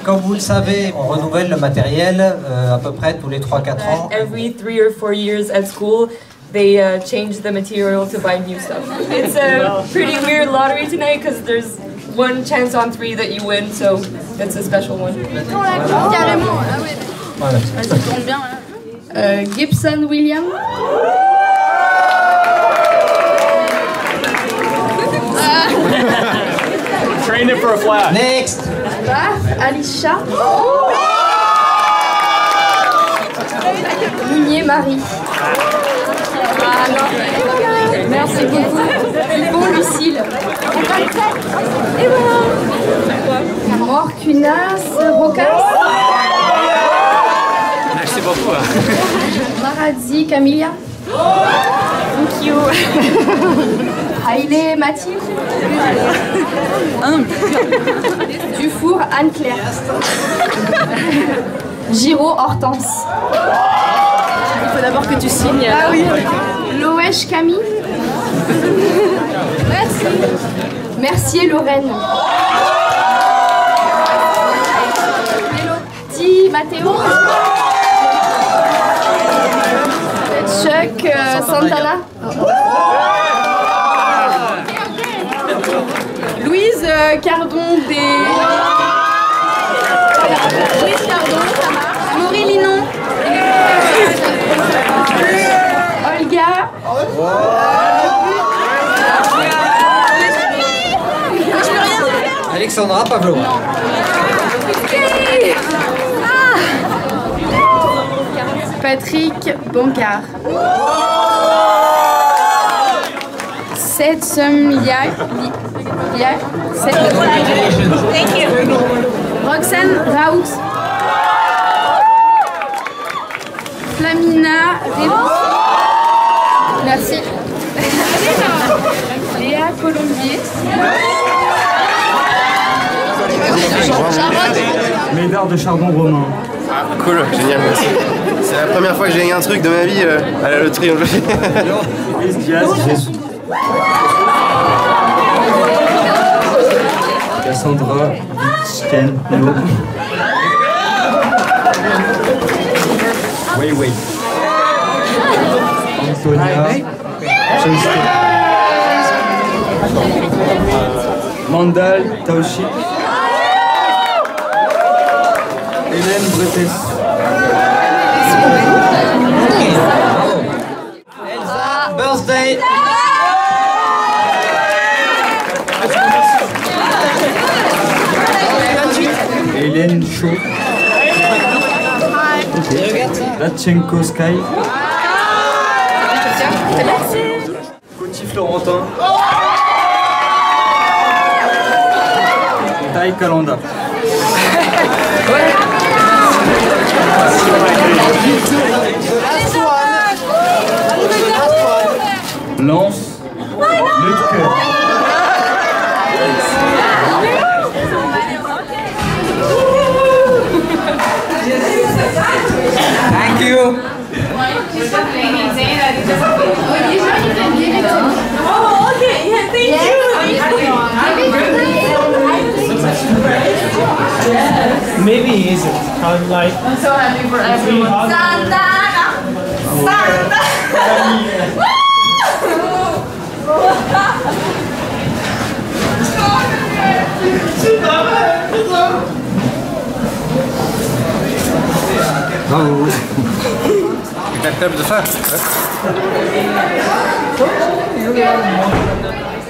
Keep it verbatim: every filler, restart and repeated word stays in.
comme vous le savez, on renouvelle le matériel euh, à peu près tous les trois quatre ans. Every three or four years at school, they uh, change the material to buy new stuff. It's a pretty weird lottery tonight because there's one chance on three that you win, so it's a special one. Carrément, ah ouais. Voilà. Ah, ça tombe bien. Euh, Gibson William. Train it for a flash. Next. Baf Alicia. Mounier Marie. Ah non. Merci beaucoup. Bon Lucille. Et voilà. Morcunas Rocas. Merci beaucoup. Marazzi Camilla. Thank you. Haïlé Mathilde. Ah non, Dufour Anne-Claire. Giraud Hortense. Il faut d'abord que tu signes. Ah oui. Loesch Camille. Merci. Mercier Lorraine. Mélodie Mathéo. Chuck euh, Santana. Louise euh, Cardon des... Louise Cardon, ça marche. Maurice Linon. Olga. Alexandra Pavlova. Patrick Boncard. Seth Sommiac. Thank you. Roxane Raoult. Flamina Révaux. Merci. Léa Colombier. Médard de Chardon Romain. Ah, cool, génial, merci. C'est la première fois que j'ai gagné un truc de ma vie euh, à la loterie. Cassandra Vichtenlo. Oui, oui. Antonia Chester. Mandal Taoshi. Hélène Bretes. Elsa, birthday. Hélène Chaud. Okay. Latchenko Sky. Coty Florentin. Taï Kalanda. Lance Lutke. Thank you. Oh, okay. Yeah, thank you. Maybe easy. Kind of like. I'm so happy for everyone. Santana! Santana! Bravo. Tu t'acceptes de ça?